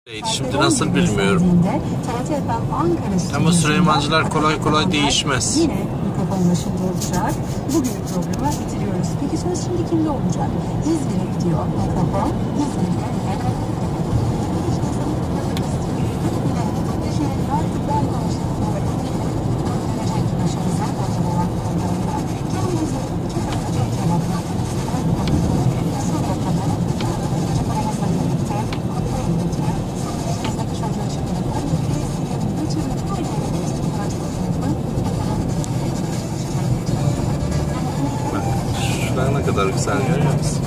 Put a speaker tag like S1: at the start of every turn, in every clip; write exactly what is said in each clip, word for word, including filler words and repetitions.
S1: Şimdi nasıl bilmiyorum. Ama Süleymancılar kolay kolay değişmez.
S2: Yine mikrofonun başında olacak. Bugünün programı bitiriyoruz. Peki söz şimdi kimde olacak? İzmir'e gidiyor mikrofon. İzmir'e.
S1: Ne kadar güzel görüyor musun?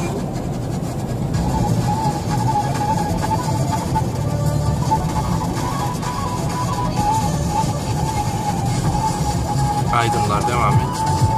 S1: Aydınlar devam et.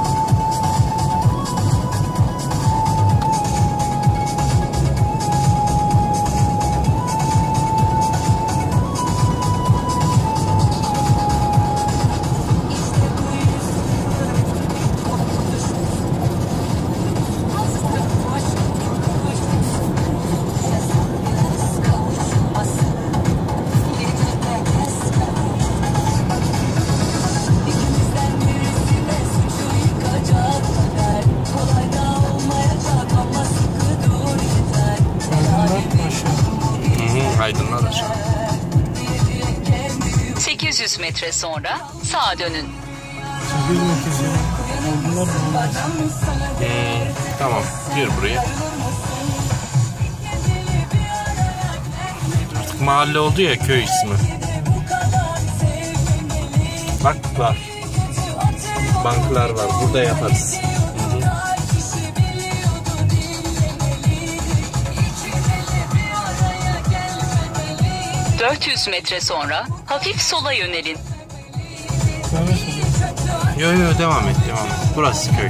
S1: Aydınlar aşağı.
S3: sekiz yüz metre sonra sağa dönün.
S1: Hmm, tamam, gir buraya. Artık mahalle oldu ya, köy ismi. Bak var. Banklar var, burada yaparız.
S3: dört yüz metre sonra hafif sola yönelin.
S1: Yo yo devam et devam et. Burası köy.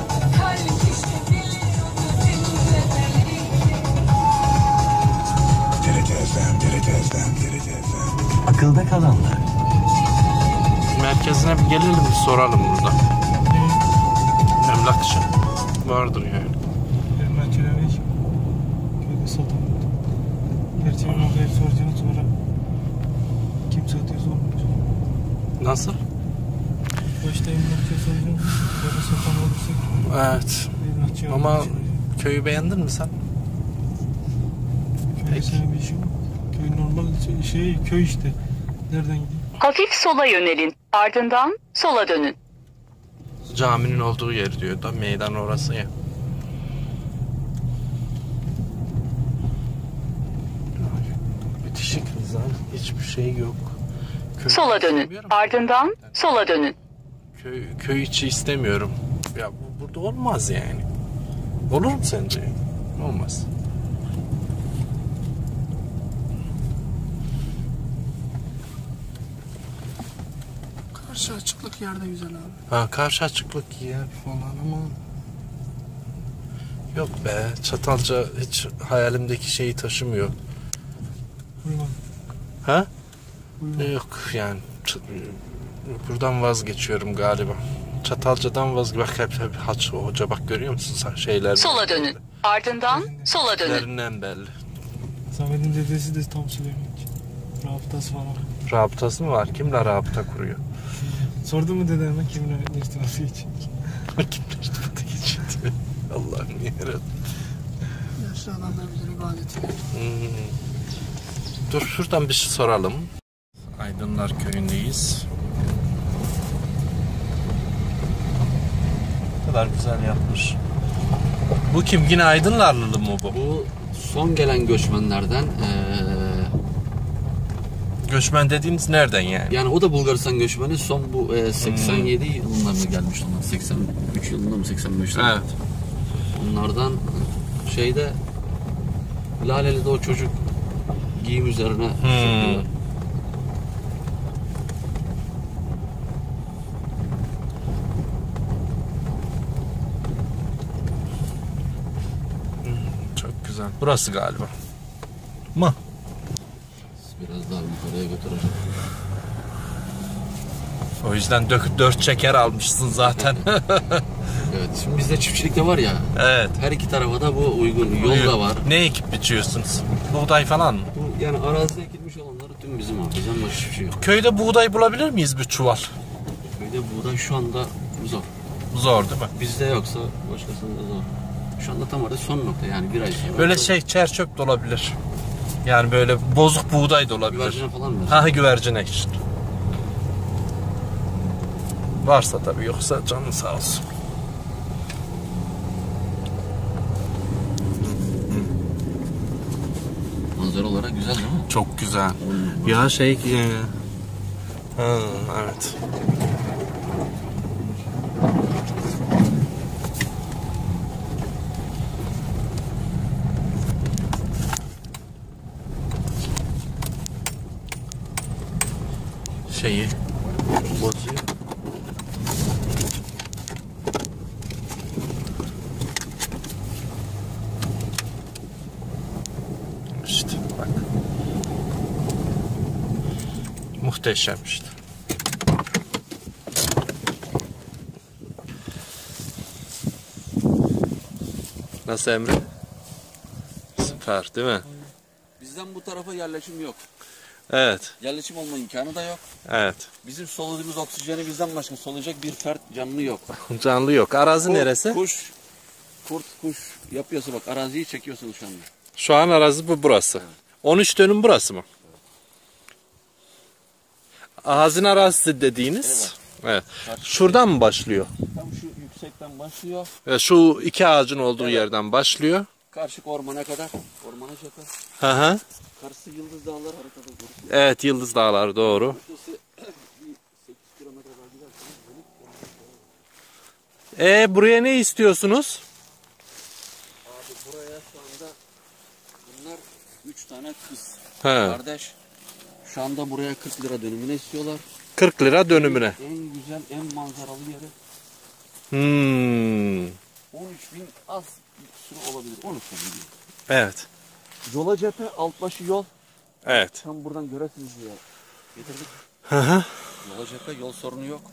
S4: Akılda kalanlar.
S1: Merkezine bir gelelim, bir soralım burada. Emlakçı vardır yani.
S5: Emlakçılar hiç köyde satamadı. Gerçi emlakçıya soracağını sonra kim satıyorsa olmayacak.
S1: Nasıl?
S5: Başta emlakçıya soracağını sonra satan olursa.
S1: Evet. Ama köyü beğendin mi sen?
S5: Köyde senin bir işin yok. Köy normal şey, köy işte. Nereden gideyim?
S3: Hafif sola yönelin. Ardından sola dönün.
S1: Caminin olduğu yer diyor da, meydan orası ya. Bitişik nizam, hiçbir şey yok. Köy
S3: Sola dönün. Ardından sola dönün.
S1: Köy, köy içi istemiyorum. Ya bu burada olmaz yani. Olur mu sence? Olmaz.
S5: Karşı açıklık yerde güzel abi.
S1: Ha, karşı açıklık yer falan ama yok be, Çatalca hiç hayalimdeki şeyi taşımıyor.
S5: Uyman.
S1: Ha?
S5: Uyman.
S1: Yok yani buradan vazgeçiyorum galiba. Çatalca'dan vazgeç. Bak hep, hep haç hoca, bak görüyor musun sen şeyler?
S3: Sola dönün. Ardından sola dönün.
S1: Üzerinden belli.
S5: Samet'in dedesi de tam Süleyman. Rabıtası falan.
S1: Rabıtası mı var? Kimle rabıta kuruyor?
S5: Sordu mu dedeme kimle irtibatı için?
S1: Kimle irtibatı geçiyor diyor. Allah'ım niye yarattı?
S5: Yaşlı adamlar bilir ibadeti.
S1: Hmm. Dur şuradan bir şey soralım. Aydınlar köyündeyiz. Ne kadar güzel yapmış. Bu kim? Yine Aydınlarlı mı bu?
S4: Bu son gelen göçmenlerden ee,
S1: Göçmen dediğiniz nereden yani?
S4: yani o da Bulgaristan göçmeni. Son bu e, seksen yedi hmm. yılında mı gelmiş onlar? seksen üç yılında mı, seksen beş yılında?
S1: Evet.
S4: Onlardan şeyde Laleli'de o çocuk giyim üzerine
S1: Hmm. Çok güzel. Burası galiba. Mı?
S4: Biraz daha yukarıya götürecek.
S1: O yüzden dört çeker almışsın zaten.
S4: Evet. Şimdi bizde çiftçilikte var ya.
S1: Evet.
S4: Her iki tarafa da bu uygun. Yol da var.
S1: Ne ekip biçiyorsunuz? Buğday falan mı?
S4: Bu yani arazide ekilmiş olanları tüm bizim abi. Bizden başka hiçbir şey yok.
S1: Köyde buğday bulabilir miyiz bir çuval?
S4: Köyde buğday şu anda zor.
S1: Zor değil mi?
S4: Bizde yoksa başkasında zor. Şu anda tam orada son nokta yani bir ay sonra.
S1: Böyle şey çerçöp de olabilir. Yani böyle bozuk buğday da olabilir.
S4: Güvercine falan mı?
S1: Ha güvercine için. Varsa tabii, yoksa canın sağ olsun.
S4: Manzara olarak güzel değil mi?
S1: Çok güzel. Ya şey e, ha, evet. Şeyi bozuyor. İşte bak. Muhteşem işte. Nasıl Emre? Süper değil mi?
S4: Bizden bu tarafa yerleşim yok.
S1: Evet.
S4: Yerleşim olma imkanı da yok.
S1: Evet.
S4: Bizim soluduğumuz oksijeni bizden başka soluyacak bir fert canlı yok.
S1: Canlı yok. Arazi
S4: Kurt,
S1: neresi?
S4: Kuş, kurt, kuş yapıyorsa bak araziyi çekiyorsunuz şu anda.
S1: Şu an arazi bu burası.
S4: Evet.
S1: on üç dönüm burası mı? Hazine arazisi dediğiniz. Evet. Evet. Şuradan mı başlıyor?
S4: Tam şu yüksekten başlıyor.
S1: Evet, şu iki ağacın olduğu
S4: Evet.
S1: yerden başlıyor.
S4: Karşık ormana kadar. Ormana çakar.
S1: Hı hı.
S4: Karşısı Yıldız Dağlar haritada görürsünüz.
S1: Evet, Yıldız Dağları doğru.
S4: Ötesi bir sekiz kilometre daha giderseniz.
S1: E buraya ne istiyorsunuz?
S4: Abi buraya şu anda bunlar üç tane kız.
S1: He.
S4: Kardeş. Şu anda buraya kırk lira dönümüne istiyorlar.
S1: kırk lira dönümüne.
S4: En güzel, en manzaralı yeri.
S1: Hmm.
S4: on üç bin az bir sürü olabilir. on üç bin.
S1: Evet.
S4: Yola cephe, alt başı yol.
S1: Evet.
S4: Tam buradan göresiniz diye getirdik.
S1: Hı hı.
S4: Yola cephe, yol sorunu yok.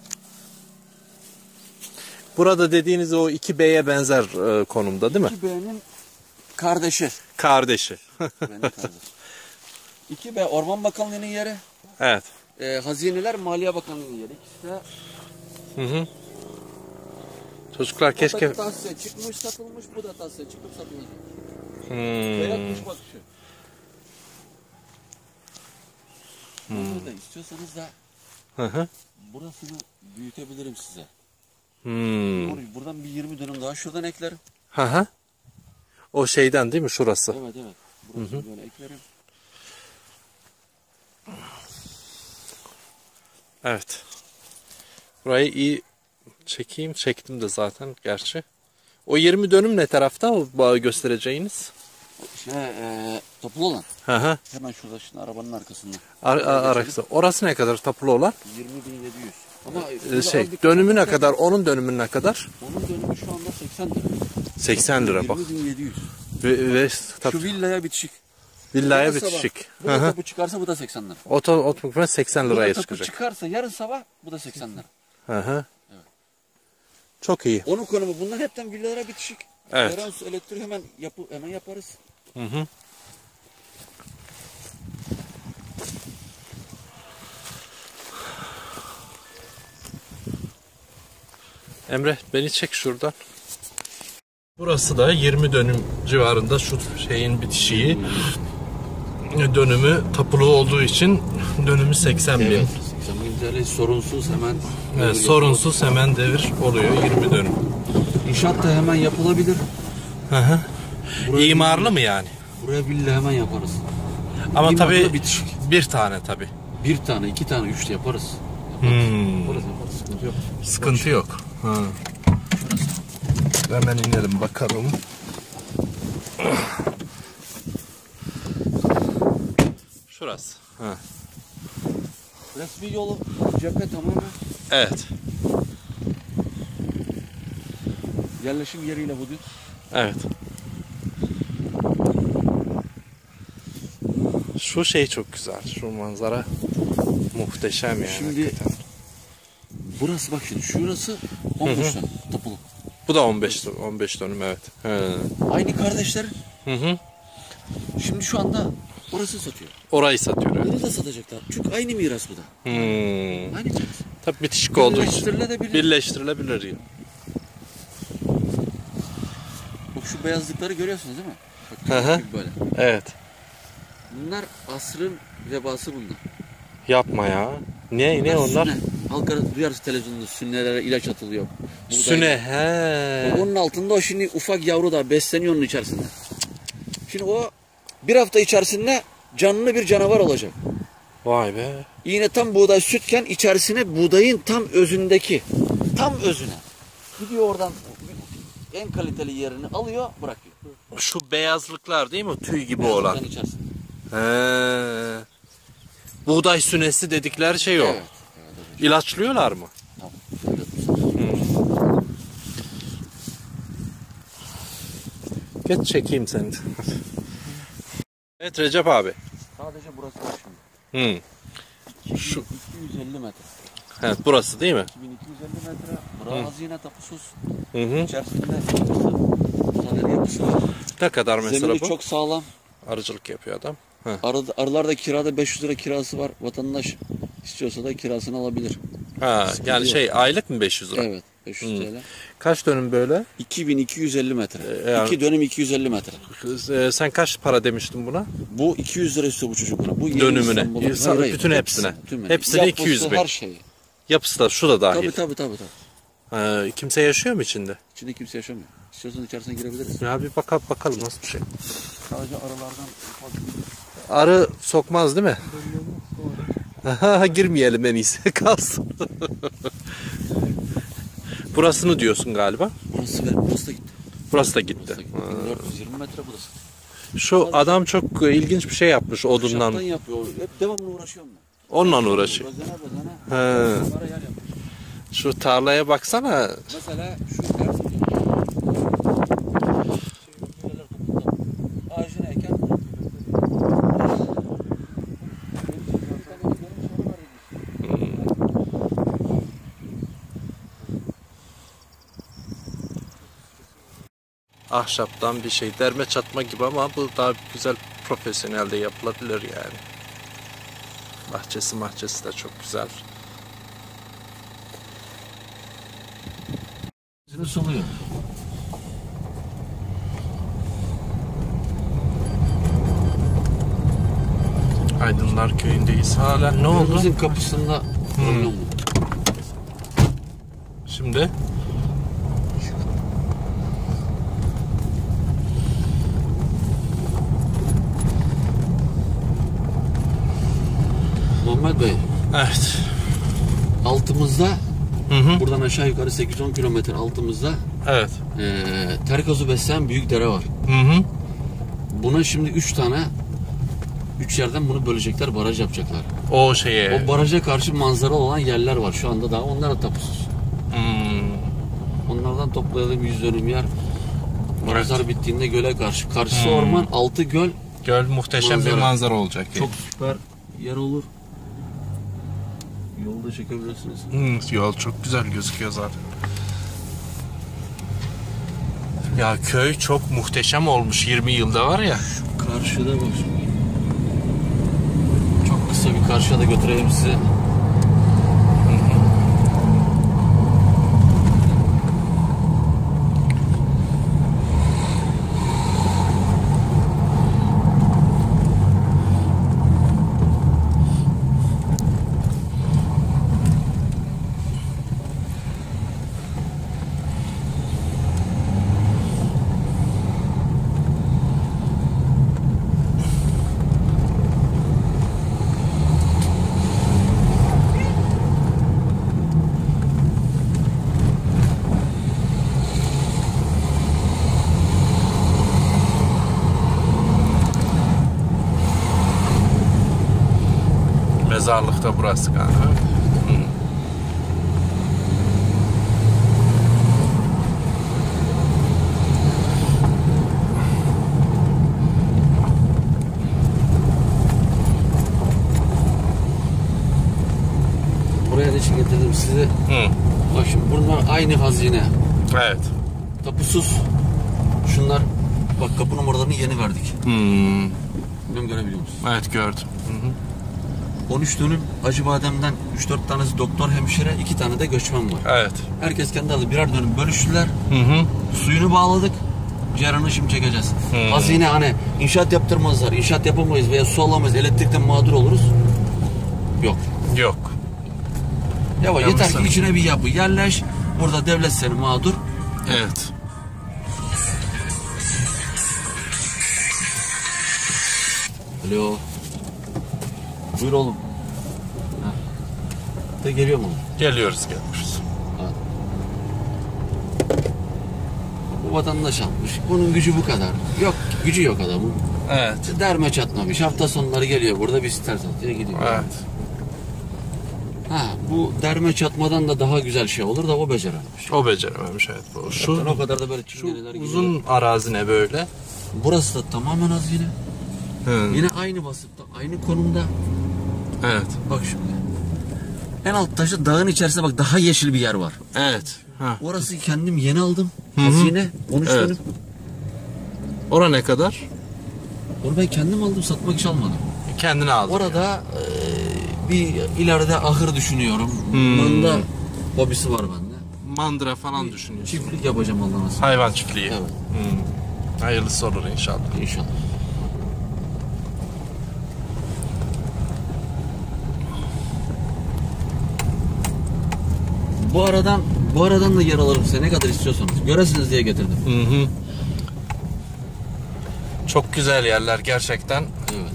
S1: Burada dediğiniz o iki B'ye benzer e, konumda değil mi?
S4: iki B'nin kardeşi.
S1: Kardeşi.
S4: iki B'nin kardeşi. iki B Orman Bakanlığı'nın yeri.
S1: Evet.
S4: E, Hazineler Maliye Bakanlığı'nın yeri. İkisi de
S1: Hı hı. Çocuklar keşke...
S4: o da tahsise çıkmış satılmış, bu da tahsise çıkıp satılacak.
S1: Hmm.
S4: Veya kuş bakışı. Hmm. Da istiyorsanız da
S1: Hı hı.
S4: burasını büyütebilirim size.
S1: Hmm.
S4: Orayı buradan bir yirmi dönüm daha şuradan eklerim.
S1: Hı hı. O şeyden değil mi şurası?
S4: Evet evet. Burasını hı hı. böyle eklerim.
S1: Evet. Burayı iyi çekeyim. Çektim de zaten gerçi. O yirmi dönüm ne tarafta o bağı göstereceğiniz?
S4: Şey, e, tapulu olan.
S1: Hı hı.
S4: Hemen şurada şimdi arabanın arkasında.
S1: Ar arası. Orası ne kadar tapulu olan?
S4: yirmi bin yedi yüz. Ama
S1: Ee, şey, dönümü ne kadar? Onun dönümü ne kadar?
S4: Onun dönümü şu anda seksen lira.
S1: seksen lira bak.
S4: yirmi bin yedi yüz.
S1: Ve, ve tap,
S4: Şu villaya bitişik.
S1: villaya
S4: Yarın
S1: bitişik.
S4: sabah Bu da tapu çıkarsa bu da seksen lira.
S1: Oto otomatikman seksen
S4: Bu
S1: liraya
S4: da tapu
S1: çıkacak.
S4: çıkarsa yarın sabah bu da seksen lira.
S1: Hı hı.
S4: Evet.
S1: Çok iyi.
S4: Onun konumu bunlar hepten villalara bitişik.
S1: Evet.
S4: Yarın su elektriği hemen yapı hemen yaparız.
S1: Hı hı. Emre beni çek şuradan. Burası da yirmi dönüm civarında şu şeyin bitişiği. Dönümü tapulu olduğu için dönümü seksen bin.
S4: Evet. seksen bin T L sorunsuz hemen.
S1: Evet, sorunsuz hemen devir oluyor yirmi dönüm.
S4: İnşaat da hemen yapılabilir.
S1: Hı hı.
S4: Buraya
S1: İmarlı
S4: villa-
S1: mı yani?
S4: Buraya villa hemen yaparız.
S1: Ama
S4: İmarlı
S1: tabii
S4: bitişik.
S1: bir tane tabii.
S4: Bir tane, iki tane, üç de yaparız. Yaparız.
S1: Hmm.
S4: Yaparız, yaparız. Sıkıntı yok.
S1: Sıkıntı yok. Ha. Hemen inelim bakalım. Şurası. Ha.
S4: Resmi yolu cephe tamamen
S1: Evet.
S4: yerleşim yeriyle bu düz.
S1: Evet. Şu şey çok güzel. Şu manzara muhteşem yani.
S4: Şimdi
S1: hakikaten.
S4: burası bak şimdi şurası on beş dönüm tapulu.
S1: Bu da on beş on beş dönüm evet. He.
S4: Aynı kardeşler.
S1: Hı hı.
S4: Şimdi şu anda orası satıyor.
S1: Orayı satıyor. Evet.
S4: Bunu da satacaklar. Çünkü aynı miras bu da.
S1: Hmm.
S4: Aynı miras.
S1: Tabii bitişik olduğu için.
S4: Birleştirilebilir.
S1: Birleştirilebilir ya.
S4: Bak şu beyazlıkları görüyorsunuz değil mi? Bak,
S1: Hı hı.
S4: küçük böyle.
S1: Evet.
S4: Bunlar asrın vebası bunlar.
S1: Yapma ya. Ne ne onlar?
S4: Süne. Halka duyarsın televizyonda sünnelere ilaç atılıyor. Buğday-
S1: Süne he.
S4: Bak onun altında o şimdi ufak yavru da besleniyor onun içerisinde. Şimdi o bir hafta içerisinde canlı bir canavar olacak.
S1: Vay be.
S4: Yine tam buğday sütken içerisine buğdayın tam özündeki, tam özüne. Gidiyor oradan en kaliteli yerini alıyor, bırakıyor.
S1: Şu beyazlıklar değil mi? Tüy gibi olan.
S4: Buğdayın içerisinde.
S1: He. Buğday sünesi dedikleri şey o.
S4: Evet.
S1: İlaçlıyorlar mı?
S4: Tamam.
S1: Geç çekeyim seni. Evet Recep abi.
S4: Sadece burası var şimdi.
S1: Hı. Şu.
S4: iki yüz elli metre.
S1: Evet burası değil mi?
S4: iki bin iki yüz elli metre. Burası hazine tapusuz.
S1: Hı hı.
S4: İçerisinde yapısı, müsaade yapısı var.
S1: Ne kadar mesela
S4: Zemini
S1: bu?
S4: çok sağlam.
S1: Arıcılık yapıyor adam. Heh.
S4: Arı, arılarda kirada beş yüz lira kirası var. Vatandaş istiyorsa da kirasını alabilir.
S1: Ha,
S4: Sıkıntı
S1: yani
S4: yok.
S1: şey aylık mı beş yüz lira?
S4: Evet. beş yüz T L.
S1: Kaç dönüm böyle?
S4: iki bin iki yüz elli metre.
S1: Ee, yani-
S4: İki dönüm iki yüz elli metre.
S1: Ee, sen kaç para demiştin buna?
S4: Bu iki yüz lira istiyor bu çocuklara. Bu yeni
S1: Dönümüne.
S4: İstanbul'un-
S1: Yoksa
S4: Hayır, hayır.
S1: bütün hepsine.
S4: Tümüne.
S1: Hepsine iki yüz
S4: Yapısı,
S1: bin.
S4: her şeyi.
S1: Yapısı da şu da dahil.
S4: Tabii tabii tabii. tabii.
S1: Ee, kimse yaşıyor mu içinde?
S4: İçinde kimse yaşamıyor. İstiyorsan içerisine girebiliriz.
S1: Ya bir bakalım, bakalım nasıl bir şey.
S4: Sadece arılardan
S1: Arı sokmaz değil mi? Girmeyelim en iyisi. Kalsın. Burasını diyorsun galiba.
S4: burası, ver, burası da gitti.
S1: Burası da gitti.
S4: Burası da gitti. bin dört yüz yirmi metre burası.
S1: Şu adam çok ilginç bir şey yapmış odundan.
S4: Şaptan yapıyor. Hep devamlı uğraşıyorum ben.
S1: Onunla uğraşıyor.
S4: Bezene bezene.
S1: He.
S4: Bunlara yer yapıyor.
S1: Şu tarlaya baksana.
S4: Mesela şu her ağacını eken
S1: Ahşaptan bir şey. Derme çatma gibi ama bu daha güzel profesyonelde yapılabilir yani. Bahçesi mahçesi de çok güzel.
S4: Seni suluyor.
S1: Aydınlar köyündeyiz hala. Ne oldu?
S4: Bizim kapısında problem oldu.
S1: Şimdi
S4: Muhammed Bey,
S1: evet.
S4: altımızda
S1: Hı hı.
S4: buradan aşağı yukarı sekiz on kilometre altımızda
S1: Evet.
S4: eee terikozu besleyen büyük dere var.
S1: Hı hı.
S4: Buna şimdi üç tane üç yerden bunu bölecekler, baraj yapacaklar.
S1: O şeye.
S4: O baraja karşı manzara olan yerler var şu anda daha. Onlar da tapusuz.
S1: Hmm.
S4: Onlardan toplayalım yüz dönüm yer. Barajlar bittiğinde göle karşı. Karşısı
S1: Hmm.
S4: orman, altı göl.
S1: Göl muhteşem
S4: Manzara.
S1: bir manzara olacak.
S4: Çok süper yer olur. Yolda çekebilirsiniz.
S1: Hmm, yol çok güzel gözüküyor zaten. Ya köy çok muhteşem olmuş yirmi yılda var ya.
S4: Karşıda bak şimdi. Çok kısa bir karşıya da götüreyim sizi.
S1: Mezarlıkta burası galiba. Hı.
S4: Buraya da için getirdim sizi.
S1: Hı.
S4: Bak şimdi bunlar aynı hazine.
S1: Evet.
S4: Tapusuz. Şunlar bak kapı numaralarını yeni verdik.
S1: Hmm.
S4: Bilmiyorum görebiliyor musun?
S1: Evet gördüm.
S4: on üç dönüm Acıbadem'den üç dört tanesi doktor hemşire, iki tane de göçmen var.
S1: Evet.
S4: Herkes kendi aldı. Birer dönüm bölüştüler.
S1: Hı hı.
S4: Suyunu bağladık. Cerrahını şimdi çekeceğiz.
S1: Hı.
S4: Hazine hani inşaat yaptırmazlar, inşaat yapamayız veya su alamayız, elektrikten mağdur oluruz. Yok.
S1: Yok.
S4: Ya
S1: Ya
S4: yeter
S1: mesela-
S4: ki içine bir yapı yerleş. Burada devlet seni mağdur.
S1: Evet.
S4: Alo. Buyur oğlum. Ha. De geliyor mu?
S1: Geliyoruz geliyoruz.
S4: Bu vatandaş almış. Bunun gücü bu kadar. Yok, gücü yok adamın.
S1: Evet.
S4: Derme çatlamış. Hafta sonları geliyor burada bir siter satıyor gidiyor.
S1: Evet.
S4: Ha, bu derme çatmadan da daha güzel şey olur da o becerememiş.
S1: O becerememiş evet bu.
S4: Şu,
S1: Şu,
S4: o kadar da böyle
S1: şu
S4: çingeneler gibi.
S1: uzun arazi ne böyle?
S4: Burası da tamamen hazine.
S1: Hı.
S4: Yine aynı basıpta, aynı konumda.
S1: Evet.
S4: Bak şimdi. En alt taşı dağın içerisinde bak daha yeşil bir yer var.
S1: Evet. Ha.
S4: Orası kendim yeni aldım.
S1: Hı hı.
S4: Hazine on üç
S1: Evet.
S4: dönüm.
S1: Ora ne kadar?
S4: Onu ben kendim aldım, satmak için almadım.
S1: Kendine aldın.
S4: Orada e, bir ileride ahır düşünüyorum.
S1: Hmm.
S4: Manda hobisi var bende.
S1: Mandıra falan düşünüyorsun.
S4: Çiftlik yapacağım Allah'ın nasip.
S1: Hayvan çiftliği.
S4: Evet.
S1: Hmm. Hayırlısı olur inşallah.
S4: İnşallah. Bu aradan bu aradan da yer alırım size ne kadar istiyorsanız. Göresiniz diye getirdim.
S1: Hı hı. Çok güzel yerler gerçekten.
S4: Evet.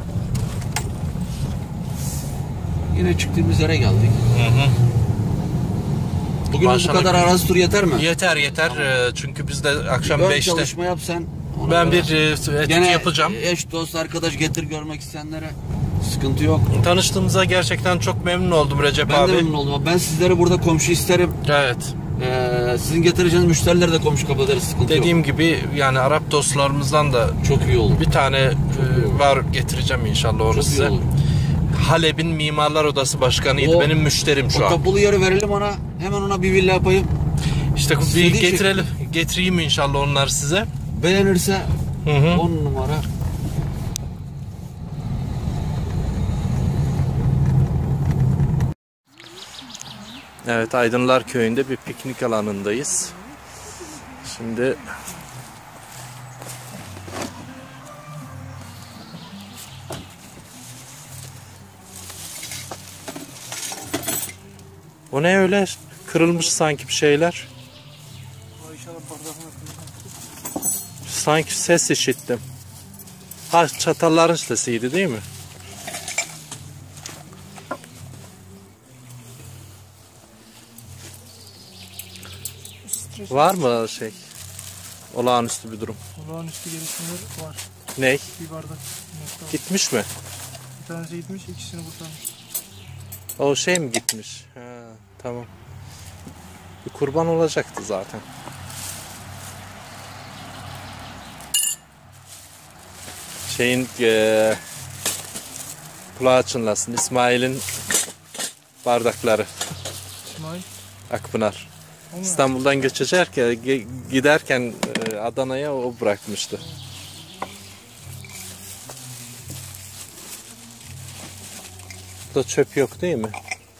S4: Yine çıktığımız yere geldik.
S1: Hı hı.
S4: Bugün
S1: Maşallah.
S4: bu kadar arazi tur yeter mi?
S1: Yeter yeter. Ee, Çünkü biz de akşam
S4: Ön
S1: beşte
S4: çalışma yap sen. Ona
S1: ben
S4: göre.
S1: bir e, etüt
S4: Gene
S1: yapacağım.
S4: eş dost arkadaş getir görmek isteyenlere sıkıntı yok.
S1: Tanıştığımıza gerçekten çok memnun oldum Recep
S4: Ben
S1: abi.
S4: de memnun oldum. Ben sizlere burada komşu isterim.
S1: Evet.
S4: Ee, sizin getireceğiniz müşterileri de komşu kabul ederiz. Sıkıntı
S1: Dediğim
S4: yok.
S1: gibi yani Arap dostlarımızdan da
S4: Çok iyi olur.
S1: bir tane e, var getireceğim inşallah onu
S4: Çok iyi
S1: size.
S4: olur.
S1: Halep'in Mimarlar Odası Başkanıydı.
S4: O-
S1: Benim müşterim şu
S4: O
S1: an.
S4: kapılı yeri verelim ona. Hemen ona bir villa yapayım.
S1: İşte bir
S4: İstediği
S1: getirelim. Getireyim inşallah onlar size.
S4: Beğenirse
S1: Hı hı.
S4: on numara.
S1: Evet, Aydınlar Köyü'nde bir piknik alanındayız. Şimdi o ne öyle kırılmış sanki bir şeyler. Sanki ses işittim. Ha, çatalların sesiydi değil mi? Var mı şey? Olağanüstü bir durum.
S5: Olağanüstü gelişmeler var.
S1: Ney?
S5: Bir bardak nokta.
S1: Gitmiş mi?
S5: Bir tanesi gitmiş, ikisini kurtarmış.
S1: O şey mi gitmiş? Ha, tamam. Bir kurban olacaktı zaten. Şeyin eee kulağı çınlasın. İsmail'in bardakları.
S5: İsmail.
S1: Akpınar.
S5: O mu?
S1: İstanbul'dan geçerken ge- giderken e, Adana'ya o bırakmıştı. Burada çöp yok değil mi?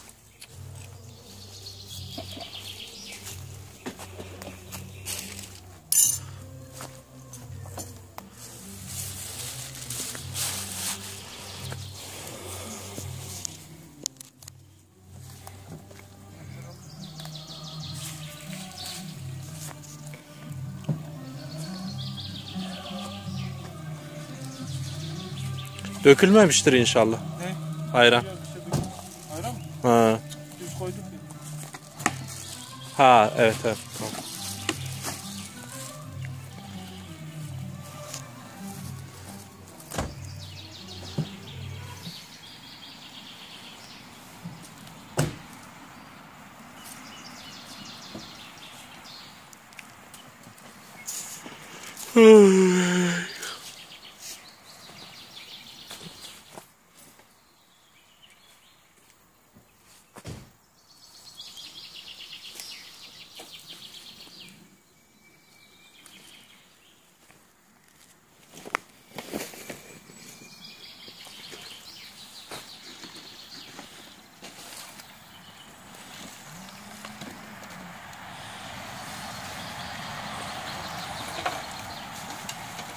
S1: Dökülmemiştir inşallah.
S5: Ne?
S1: Ayran.
S5: Ya işte bir- Ayran mı?
S1: Ha.
S5: Düz koyduk ya.
S1: Ha, evet evet. Tamam.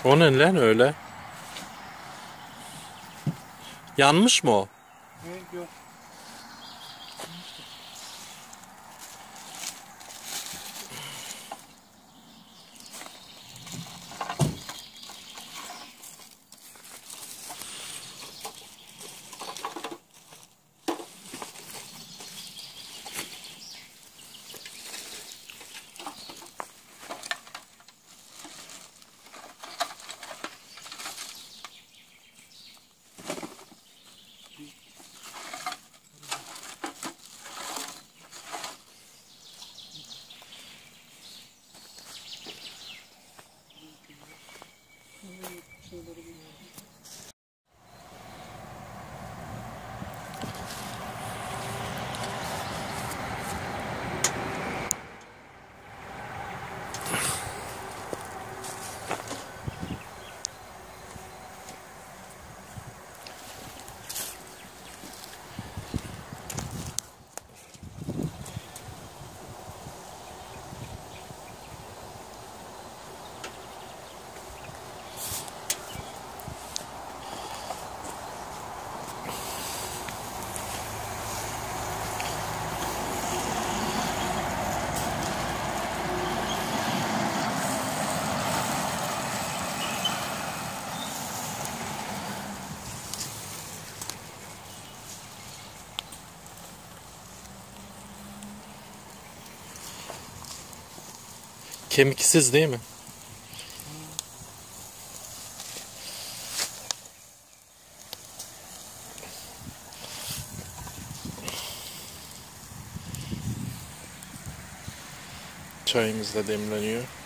S1: O ne lan öyle? Yanmış mı o?
S5: Evet, yok.
S1: Kemiksiz değil mi? Çayımız da demleniyor.